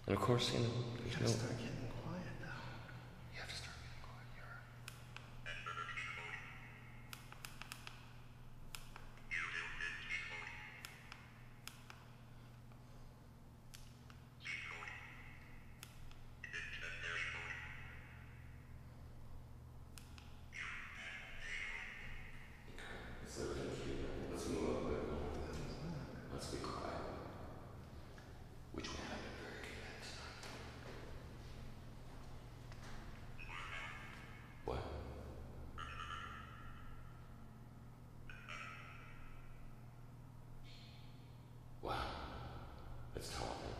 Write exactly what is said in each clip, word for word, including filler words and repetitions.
And of course, you know, You there's gotta no... start getting quiet though. You have to start getting quiet. You're... Let's move up a bit more. Let's be quiet. Which we haven't been very good at tonight. What? Wow. That's talking.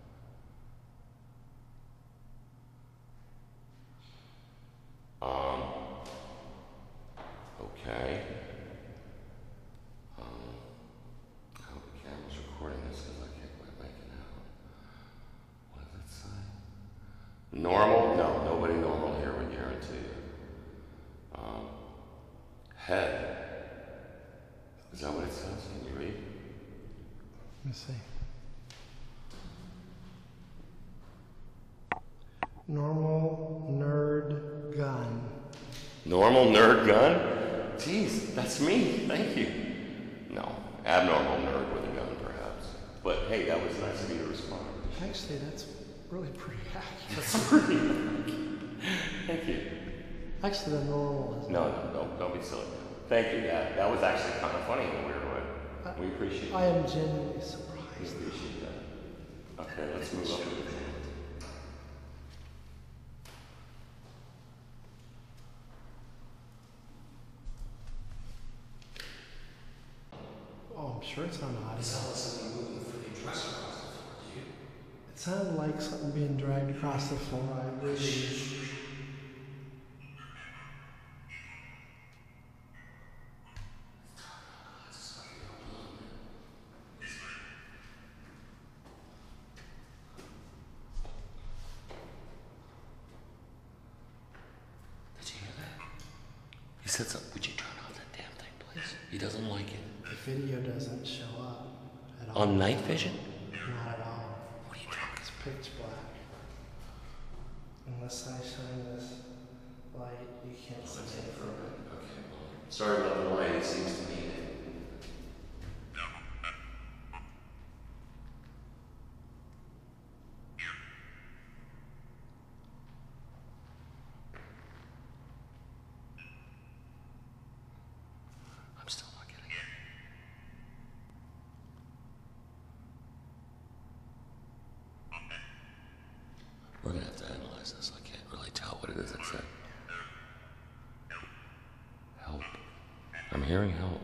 Um. Okay. Um. I hope the camera's recording this because I can't quite make it out. What does it say? Normal? No, nobody normal here, we guarantee you. Um. Head. Is that what it says? Can you read? Let me see. Normal nerd gun. Normal nerd gun? Jeez, that's me. Thank you. No, abnormal nerd with a gun, perhaps. But hey, that was nice of you to respond. Actually, that's really pretty accurate. That's pretty accurate. Thank you. Actually, the normal is. No, no, no, don't be silly. Thank you. That that was actually kind of funny in a weird way. We appreciate I that. am genuinely We surprised. appreciate that. Okay, let's move on. Oh, I'm sure it's on audio. It sounded like something moving the freaking dresser across the floor. Do you? It sounded like something being dragged across the floor. I really. Did you hear that? He said something. Would you turn off that damn thing, please? He doesn't like it. The video doesn't show up at all. On night vision? Not at all. What are you talking It's pitch black. Unless I shine this light, you can't see it. Okay, well, sorry about the light. It seems to need it. I'm still not getting it. We're gonna have to analyze this. I can't really tell what it is it said. Help. I'm hearing help.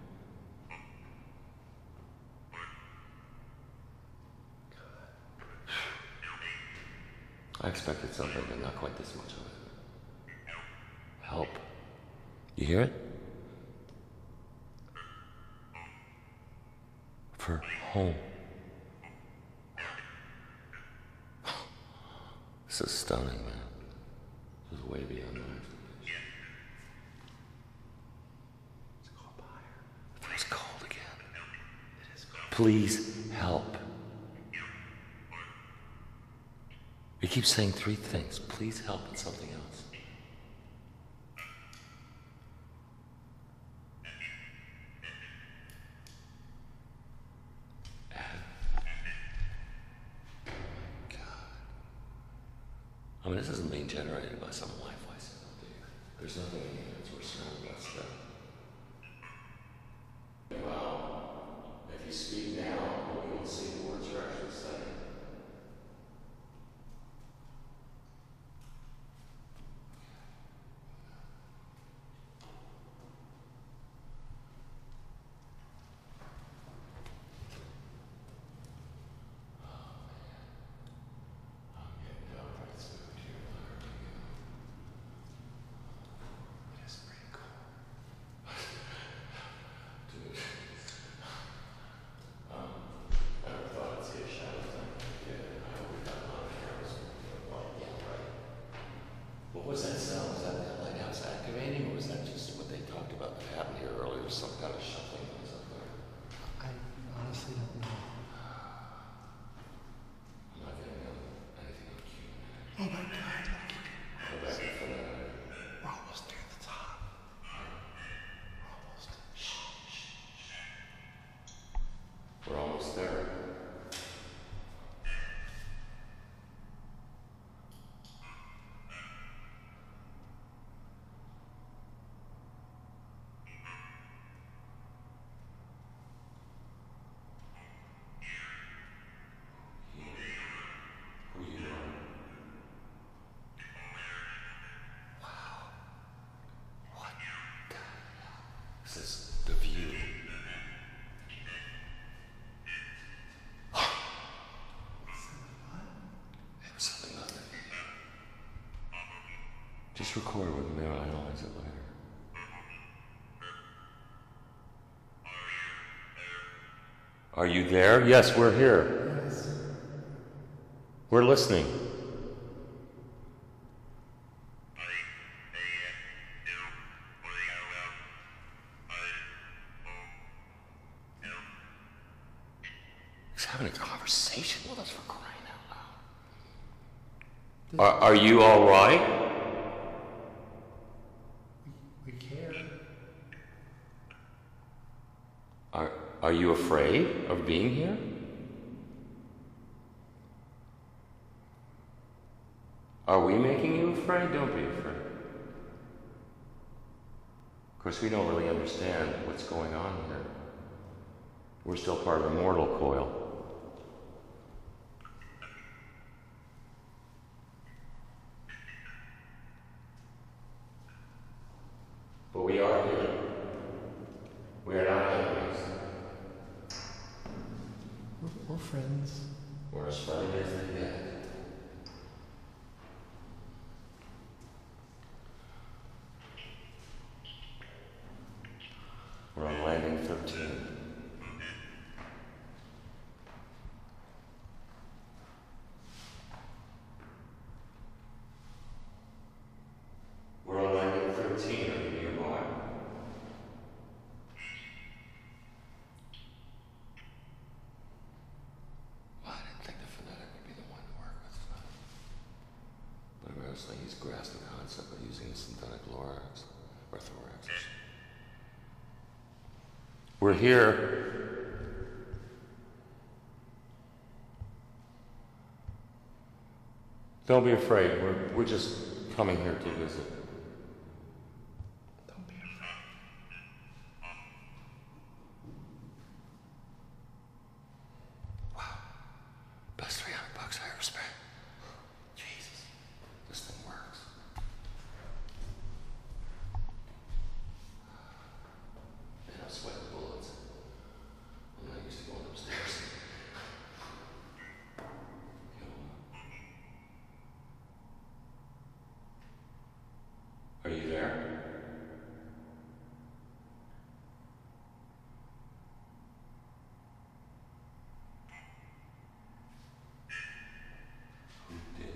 I expected something, but not quite this much of it. Help. You hear it? For home. This is stunning, man. This is way beyond my expectations. It's called fire. It feels cold again. It is cold. Please help. He keeps saying three things. Please help and something else. God. I mean, this isn't being generated by some Wi-Fi signal, do you? There's nothing in here. It's we're surrounded by stuff. Well, if you speak now, we won't see the words you're actually saying. It is pretty cool. Dude. Um, I never thought I'd see a shadow thing. Yeah, I hope we got a lot of cameras. Like, yeah, right. What was that sound? Was that that lighthouse activating, or was that just what they talked about that happened here earlier? Some kind of shuffling noise up there. I honestly don't know. I'm not getting it. Oh my God. Go back to Fanatic. We're almost near the top. We're almost. Shh, shh, shh. We're almost there. Who you are? Wow. What the hell? This is the view. It was something other. Just record with me, I'll analyze it later. Are you there? Yes, we're here. Yes. We're listening. He's having a conversation with us for crying out loud. Are, are you all right? We, we care. Are, are you afraid of being here? Are we making you afraid? Don't be afraid. Of course, we don't really understand what's going on here. We're still part of the mortal coil. But we are here. We are not enemies. We're, we're friends. We're as friendly as they get. We're on landing thirteen. We're on landing thirteen. Are you nearby? Well, I didn't think the Fanatic would be the one to work with. But eventually he's grasped the concept of using the synthetic lorax or thorax. We're here. Don't be afraid. We're, we're just coming here to visit. Don't be afraid. Wow. Best three hundred bucks I ever spent. Jesus. This thing works. Man, I'm sweating bullets. I'm not used to going upstairs. Are you there? Who did?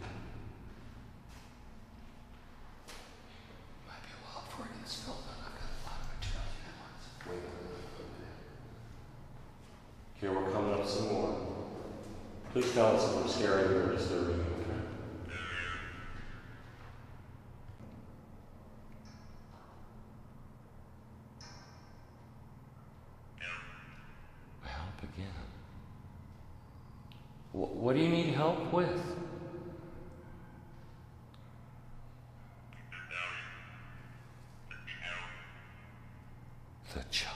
Might be a while before it gets filled out. I've got a lot of material at once. Wait a minute. Here, we're coming up some more. Please tell us if I'm scaring you or disturbing you, okay? Help again. Wh- what do you need help with? The child?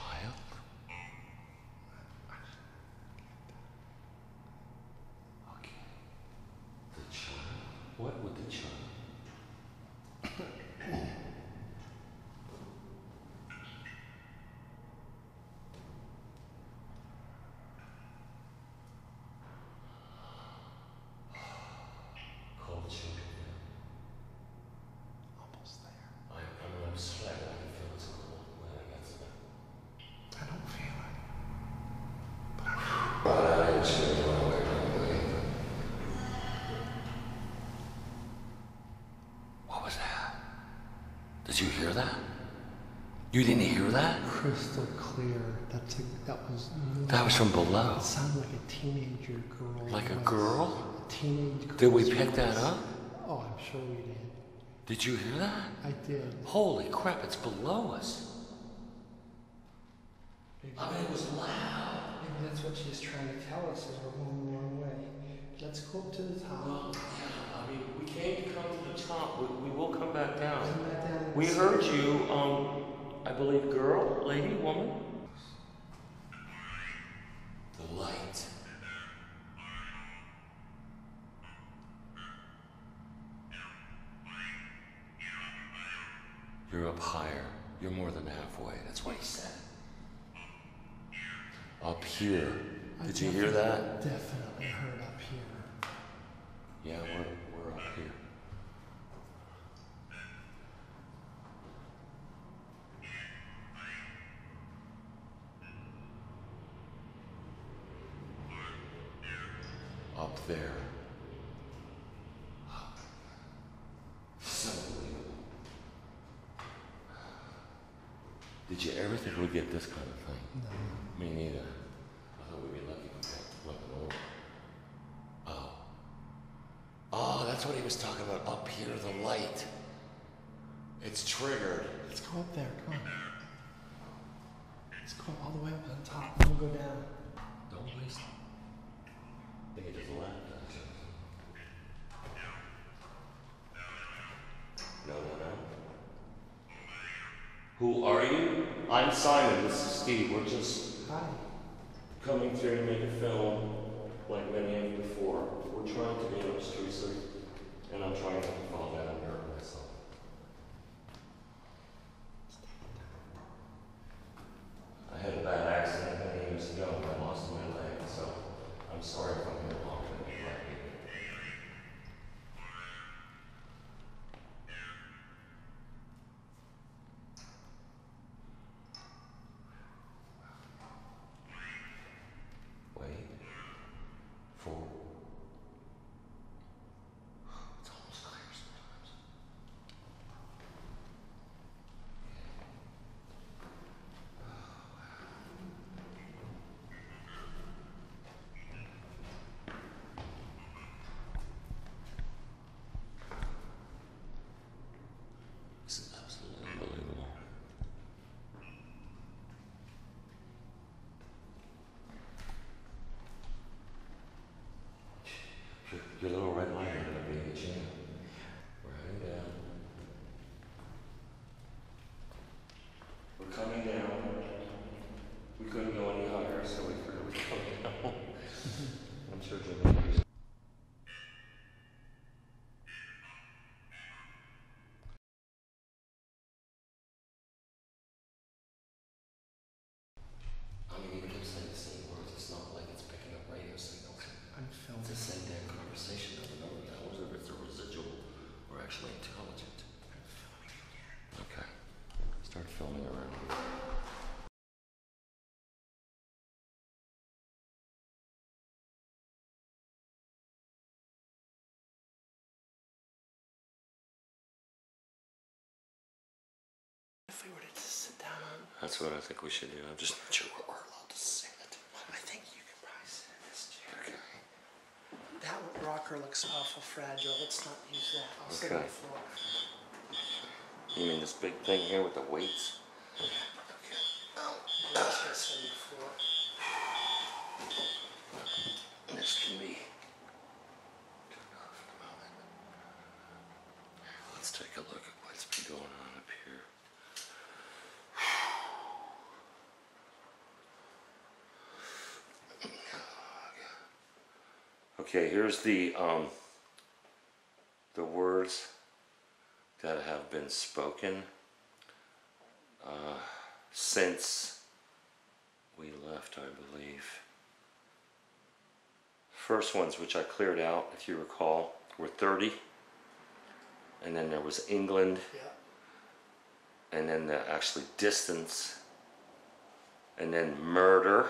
Okay. The child? What with the child? Cold chill. Almost there. I'm, I'm, I'm sweating. I can feel it's cold when I get to that. I don't feel it. But I But I didn't show you when I went away. What was that? Did you hear that? You didn't hear that? crystal clear. That's a, that was. That was from below. It sounded like a teenager girl. Like a voice. girl? A teenage girl. Did we pick that up? Oh, I'm sure we did. Did you hear that? I did. Holy crap, it's below us. Maybe, I mean, it was loud. maybe that's what she's trying to tell us, is we're going the wrong way. Let's go up to the top. Well, yeah, I mean, we came to come to the top. We, we will come back down. Isn't that down in We the heard city? you, um, I believe, girl, lady, woman. The light. You're up higher. You're more than halfway. That's what he said. Up here. I Did you hear that? Definitely heard up here. Yeah, we're, we're up here. Up there. So unbelievable. Did you ever think we'd get this kind of thing? No. Me neither. I thought we'd be lucky if we got looking over. Oh. Oh, that's what he was talking about. Up here, the light. It's triggered. Let's go up there. Come on. Let's go all the way up to the top. Then we'll go down. Don't waste it. I think it just laughed at you. No, no, no. Who are you? I'm Simon. This is Steve. We're just Hi. coming through to make a film like many of before. We're trying to be unobtrusive, and I'm trying not to fall down and hurt myself. I had a bad accident many years ago and I lost my leg, so I'm sorry if I'm here longer than you'd like me. Wait. Four. It's almost clear sometimes. This is absolutely unbelievable. Your, your little red line ended up being a jam. We're heading down. We're coming down. We couldn't go any higher, so we figured we'd come down. I'm sure Jimmy agrees. I mean, you keep saying the same words. It's not like it's picking up radio signals. I'm It's filming. the same damn conversation over and over again. I wonder if it's a residual or actually intelligent. Okay. Start filming around. If we were to just sit down, That's what I think we should do. I'm just not sure we're allowed to sit. I think you can probably sit in this chair. Okay. That rocker looks awful fragile. Let's not use that. I'll sit on Okay. the floor. You mean this big thing here with the weights? Okay. Oh, I was gonna sit on the floor. This can be turned off in a moment. Let's take a look at what's been going on up here. Okay, here's the um, the words that have been spoken uh, since we left, I believe. First ones, which I cleared out, if you recall, were thirty, and then there was England, Yeah. and then the actually distance, and then murder,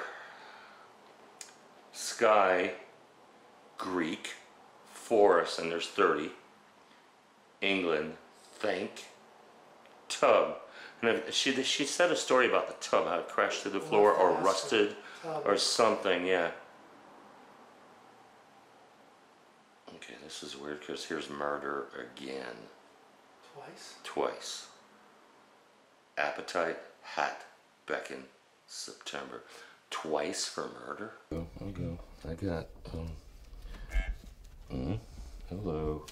sky, Greek, forest, and there's thirty, England, think, tub. And if she, she said a story about the tub, how it crashed through the floor or rusted Tub. or something, yeah. Okay, this is weird because here's murder again. Twice? Twice. Appetite, hat, beckon, September. Twice for murder? Oh, I'll go. I got, um, mm, hello.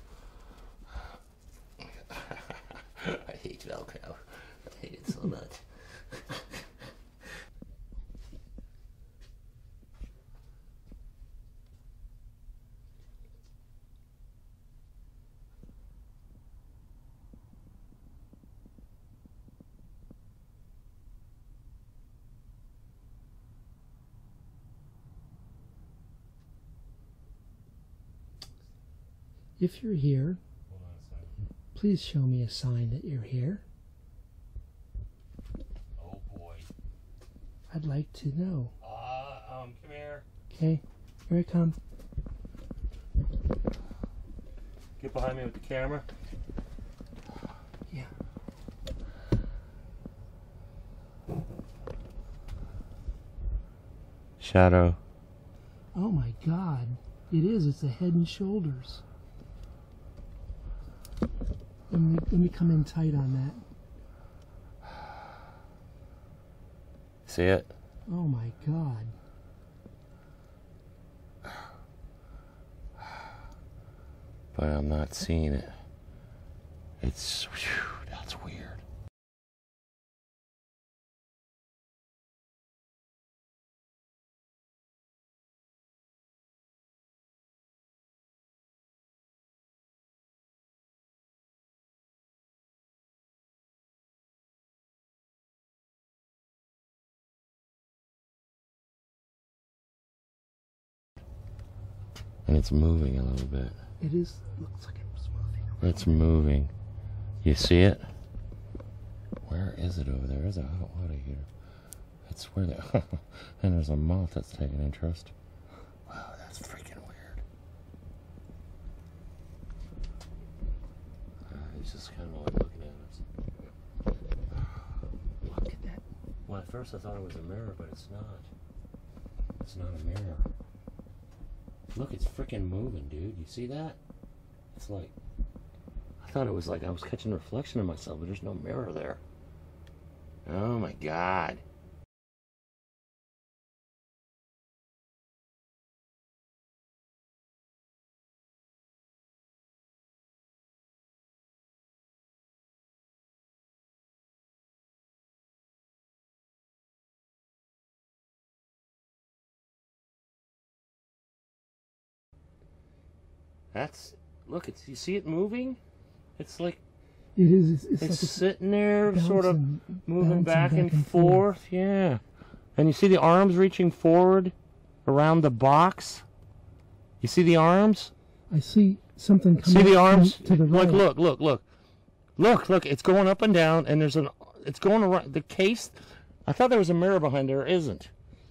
I hate Velcro. I hate it so much. If you're here, please show me a sign that you're here. Oh boy. I'd like to know. Uh, um, come here. Okay, here I come. Get behind me with the camera. Yeah. Shadow. Oh my God. It is. It's a Head and Shoulders. Let me, let me come in tight on that. See it? Oh my God. But I'm not seeing it. It's, whew, that's weird. And it's moving a little bit. It is. Looks like it's moving. It's moving. You see it? Where is it over there? There's a hot water here. It's where they. And there's a moth that's taking interest. Wow, that's freaking weird. Uh, he's just kind of like looking at us. Look at that. Well, at first I thought it was a mirror, but it's not. It's not a mirror. Look, it's freaking moving, dude. You see that? It's like, I thought it was like I was catching a reflection of myself, but there's no mirror there. Oh my God. That's, look, it's, you see it moving? It's like, It is. It's, it's, it's like it's sitting there, sort of bouncing- moving bouncing back, and, and forth. Yeah. And you see the arms reaching forward around the box? You see the arms? I see something See coming the arms? to the right. Look, look, look, look. Look, look, it's going up and down, and there's an, it's going around, the case, I thought there was a mirror behind there, isn't.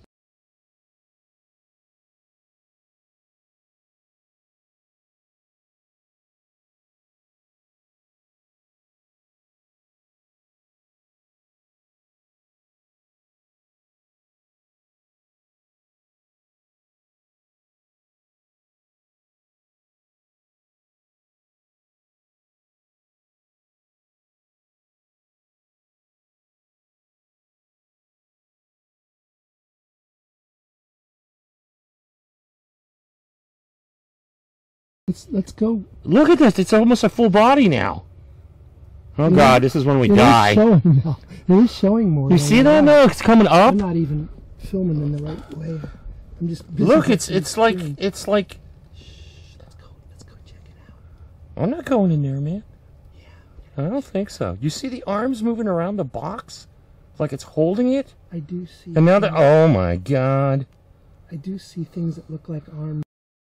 Let's, let's go. Look at this, it's almost a full body now. Oh Yeah. God, this is when we It is die. showing now. It is showing more. You than see that? are. No, it's coming up. I'm not even filming in the right way. I'm just busy Look, it's getting it's like screen. it's like. Shh, let's go. Let's go check it out. I'm not going in there, man. Yeah. I don't think so. You see the arms moving around the box, like it's holding it, I do see. and now that things- oh my God. I do see things that look like arms.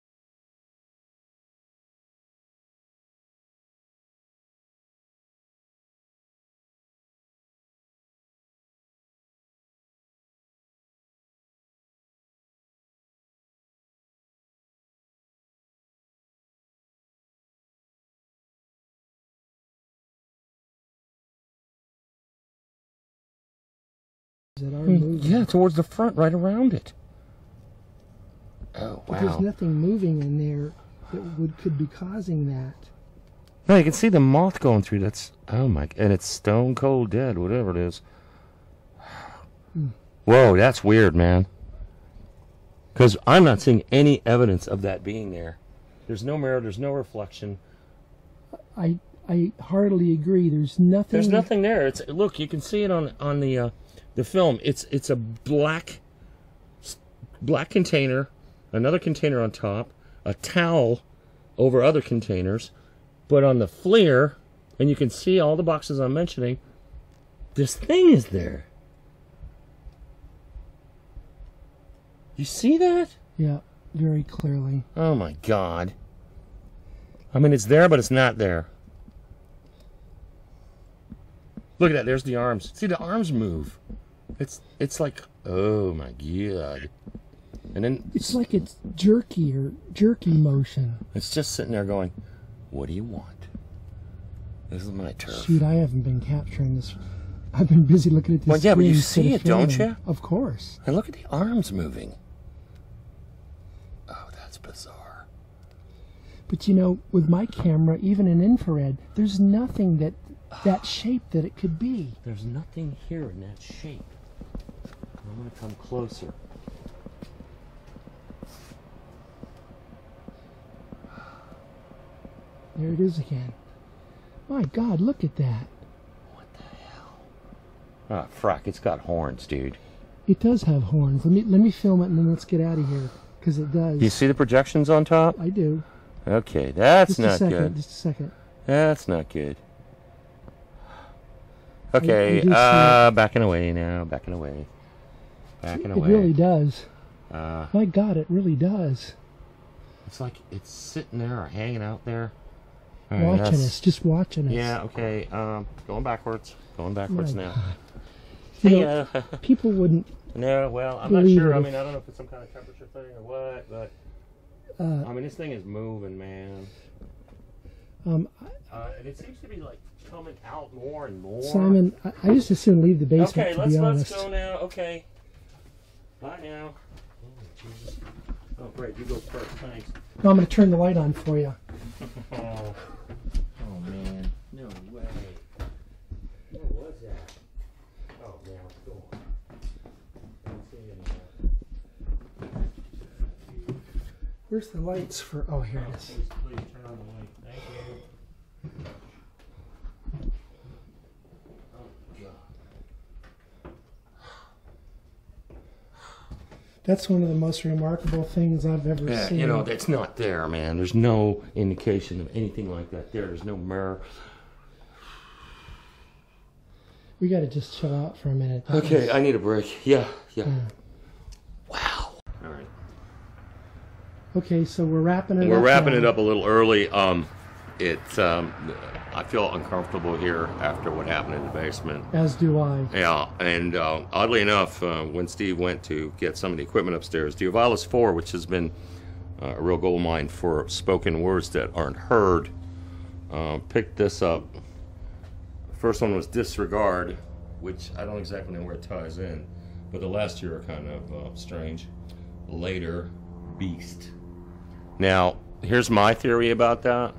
That are moving. Yeah, towards the front, right around it. Oh But there's wow. nothing moving in there that would could be causing that. No, you can see the moth going through. That's oh my, and it's stone cold dead, whatever it is. Mm. Whoa, that's weird, man. Because I'm not seeing any evidence of that being there. There's no mirror. There's no reflection. I I heartily agree. There's nothing. There's nothing there. It's look. You can see it on on the uh, the film. It's it's a black black container, another container on top, a towel over other containers. But on the FLIR, and you can see all the boxes I'm mentioning, this thing is there. You see that? Yeah, very clearly. Oh my God. I mean, it's there, but it's not there. Look at that. There's the arms. See, the arms move. It's it's like, oh my God. And then It's like it's jerky or jerky motion. it's just sitting there going, what do you want? This is my turf. Shoot, I haven't been capturing this. I've been busy looking at this. Well, yeah, but you screen see instead it, of don't filming. you? Of course. And look at the arms moving. Oh, that's bizarre. But you know, with my camera, even in infrared, there's nothing that that shape that it could be. There's nothing here in that shape. I'm going to come closer. There it is again. My God, look at that. What the hell? Ah, frack, it's got horns, dude. It does have horns. Let me let me film it and then let's get out of here, because it does. You see the projections on top? I do. Okay, that's Just a not second. good. Just a second. That's not good. Okay, I do see uh, backing away now, backing away. Backing It away. really does. Uh, My God, it really does. it's like it's sitting there or hanging out there. All right, Watching that's- us, just watching us. Yeah, okay, um, going backwards. Going backwards My now. God. See You know, ya. people wouldn't. No, well, I'm not Believe sure. it I if- mean, I don't know if it's some kind of temperature thing or what, but Uh, I mean, this thing is moving, man. um, Uh, and it seems to be like coming out more and more. Simon, I, I just as soon leave the basement. Okay, to let's be let's honest. go now. Okay, bye now. Oh, Jesus. Oh, great, you go first. Thanks. No, I'm going to turn the light on for you. Oh, oh man, no way. What was that? Oh, now it's gone. I don't see it anymore. Where's the lights for? Oh, here it is. Please, please turn on the light. Thank you. Oh, God. That's one of the most remarkable things I've ever Yeah, seen. you know, that's not there, man. There's no indication of anything like that there. There's no mirror. We got to just chill out for a minute. That Okay, was- I need a break. Yeah, yeah. Yeah. Wow. All right. Okay, so we're wrapping it up. We're wrapping now. it up a little early. Um, it's um, I feel uncomfortable here after what happened in the basement. As do I. Yeah, and uh, oddly enough, uh, when Steve went to get some of the equipment upstairs, the Ovalis four, which has been uh, a real gold mine for spoken words that aren't heard, uh, picked this up. First one was Disregard, which I don't exactly know where it ties in, but the last two are kind of uh, strange. Later, Beast. Now, here's my theory about that.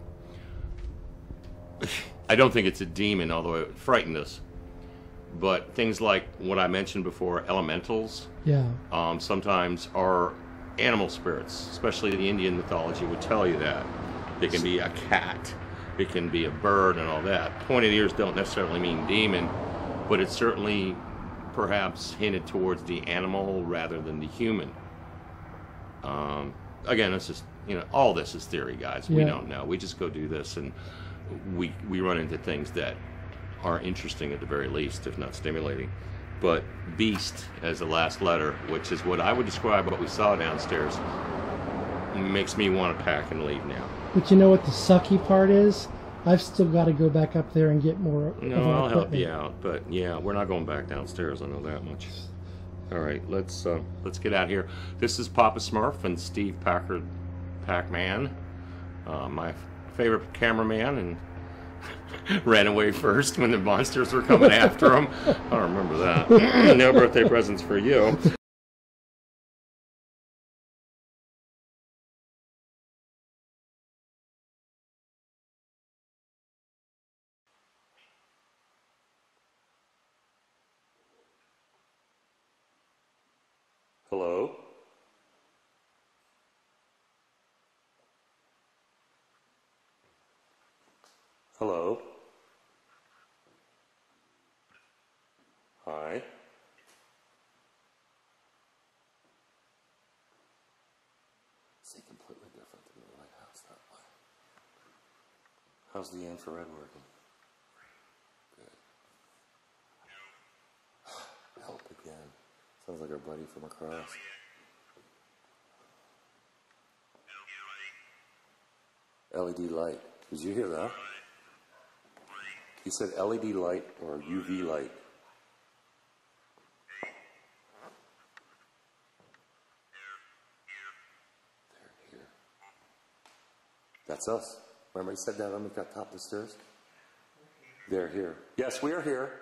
I don't think it's a demon, although it frightened us. But things like what I mentioned before, elementals, Yeah. um, sometimes are animal spirits, especially the Indian mythology would tell you that. It can be a cat, it can be a bird and all that. Pointed ears don't necessarily mean demon, but it's certainly perhaps hinted towards the animal rather than the human. Um, again, it's just, you know, all this is theory, guys. We Yeah. don't know. We just go do this and we, we run into things that are interesting at the very least, if not stimulating. But Beast as the last letter, which is what I would describe what we saw downstairs, makes me want to pack and leave now. But you know what the sucky part is? I've still got to go back up there and get more. of No, my I'll help equipment. you out, but yeah, we're not going back downstairs. I know that much. All right, let's uh, let's get out here. This is Papa Smurf and Steve Packard, Pac-Man, uh, my favorite cameraman, and ran away first when the monsters were coming after him. I remember that. No birthday presents for you. Hello? Hello? Hi? See, completely different than the lighthouse that way. How's the infrared working? Good. Help again. Sounds like our buddy from across. L E D light. Did you hear that? He said L E D light or U V light. They're here. That's us. Remember he said that when we got top of the stairs? They're here. Yes, we are here.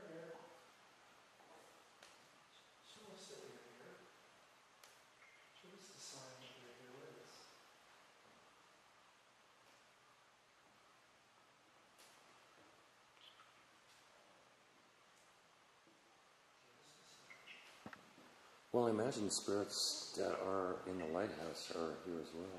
Well, I imagine the spirits that are in the lighthouse are here as well.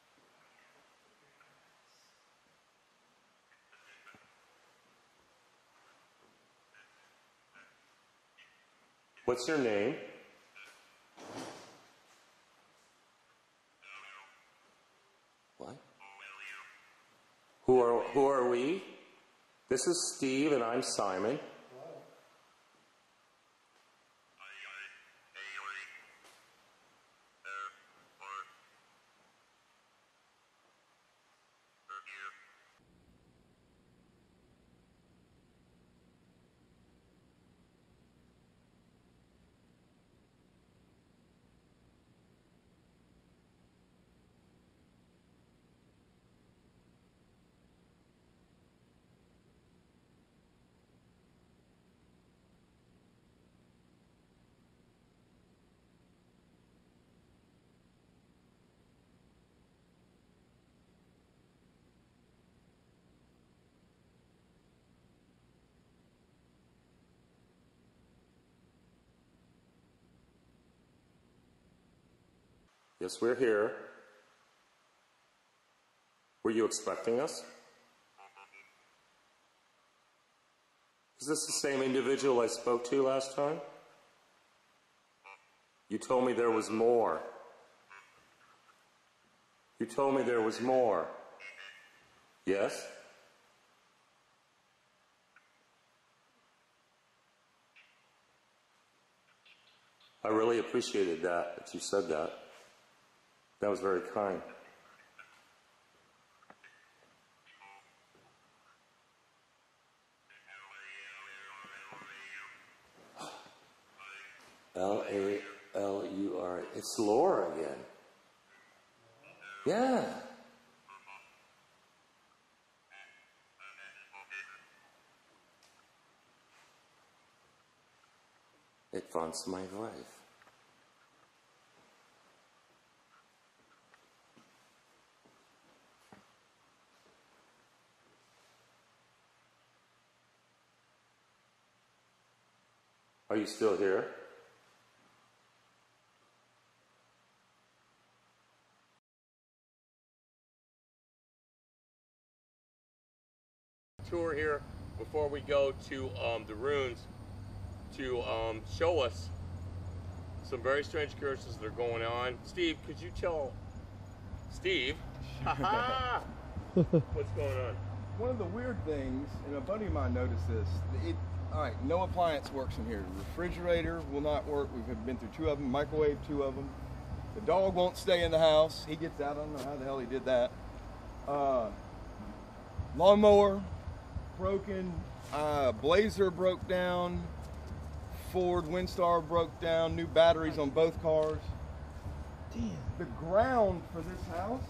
What's your name? What? Who are who are we? This is Steve and I'm Simon. Yes, we're here. Were you expecting us? Is this the same individual I spoke to last time? You told me there was more. You told me there was more. Yes? I really appreciated that, that you said that. That was very kind. L A L U R. It's Laura again. Yeah. It wants my wife. Are you still here? Tour here before we go to um, the ruins to um, show us some very strange occurrences that are going on. Steve, could you tell Steve what's going on? One of the weird things, and a buddy of mine noticed this, it, all right, no appliance works in here. The refrigerator will not work. We've been through two of them, microwave two of them. The dog won't stay in the house. He gets out, I don't know how the hell he did that. Uh, lawnmower broken, uh, Blazer broke down, Ford Windstar broke down, new batteries on both cars. Damn. The ground for this house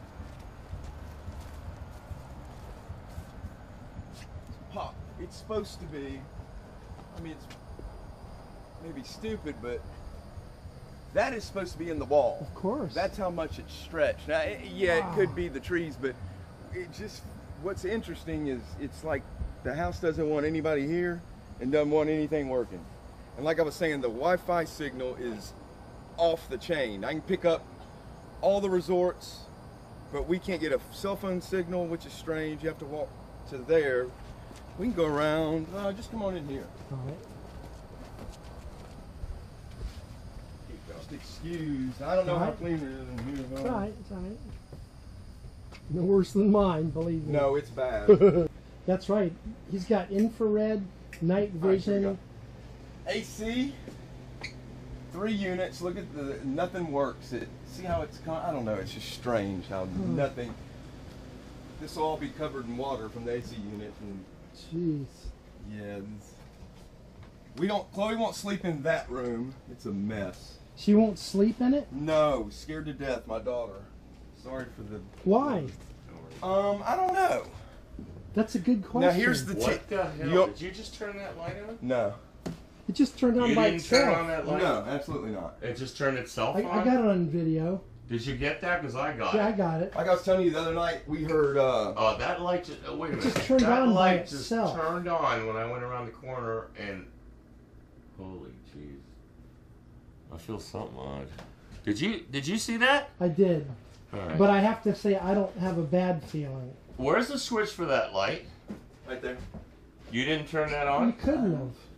is pop. It's supposed to be, I mean, it's maybe stupid, but that is supposed to be in the wall. Of course. That's how much it's stretched. Now, it, yeah, wow. It could be the trees, but it just, what's interesting is it's like the house doesn't want anybody here and doesn't want anything working. And like I was saying, the Wi-Fi signal is off the chain. I can pick up all the resorts, but we can't get a cell phone signal, which is strange. You have to walk to there. We can go around. Uh, just come on in here. All right. Just excuse. I don't know how Alright. clean it is in here. It's all right. It's all right. No worse than mine, believe me. No, it's bad. That's right. He's got infrared, night All right, here we vision. go. A C, three units. Look at the nothing works. It see how it's con- I don't know. It's just strange how Hmm. nothing. This will all be covered in water from the A C unit, and Jeez. yeah, this- we don't. Chloe won't sleep in that room. It's a mess. She won't sleep in it? No, scared to death. My daughter. Sorry for the. Why? Um, I don't know. That's a good question. Now here's the What tip. the hell? Yup. Did you just turn that light on? No, It just turned on You by didn't itself. turn on that light? no, absolutely not. It just turned itself I, on? I got it on video. Did you get that? Because I got Yeah, I it. got it. Like I was telling you the other night, we heard. Uh, Oh, that light just. Oh, wait a It minute. just turned that on by light just itself. turned on when I went around the corner and. Holy jeez. I feel something odd. Did you Did you see that? I did. All right. But I have to say, I don't have a bad feeling. Where's the switch for that light? right there. You didn't turn that You on? couldn't have.